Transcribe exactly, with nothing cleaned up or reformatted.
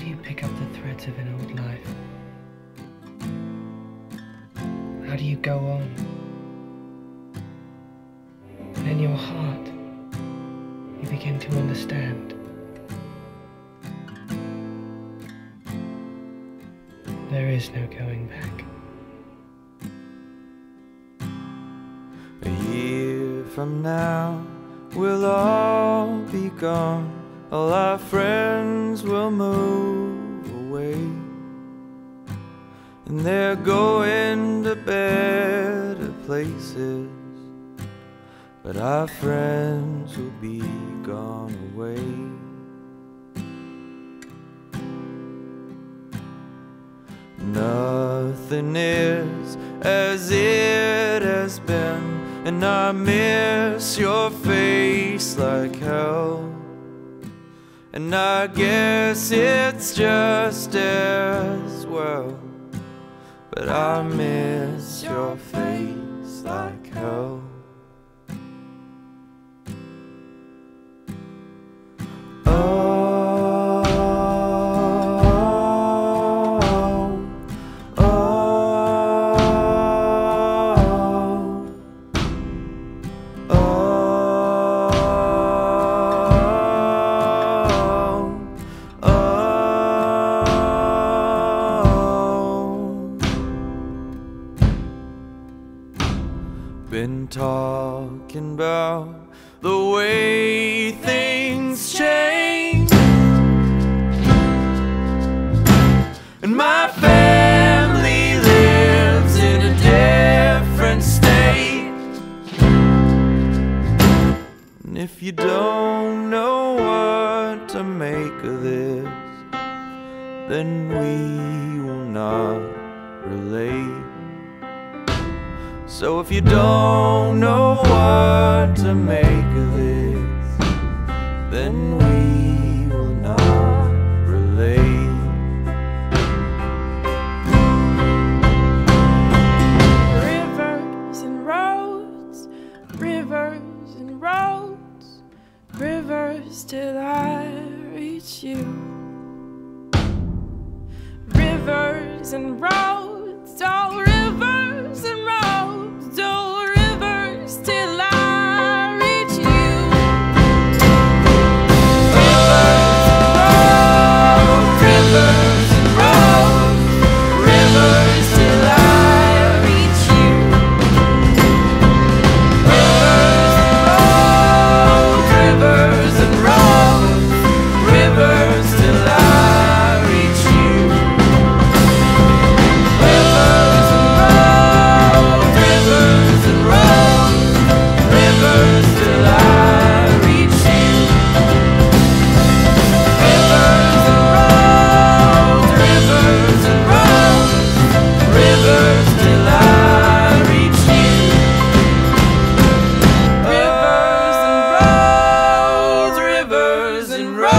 do you pick up the threads of an old life? How do you go on? And in your heart, you begin to understand. There is no going back. A year from now, we'll all be gone. All our friends will move away, and they're going to better places, but our friends will be gone away. Nothing is as it has been, and I miss your face like hell. And I guess it's just as well, but I miss your face like hell. Oh, oh, oh, oh. Been talking about the way things change, and my family lives in a different state. And if you don't know what to make of this, then we will not relate. So if you don't know what to make of this, then we will not relate. Rivers and roads, rivers and roads, rivers till I reach you. Rivers and roads, all rivers and roads. And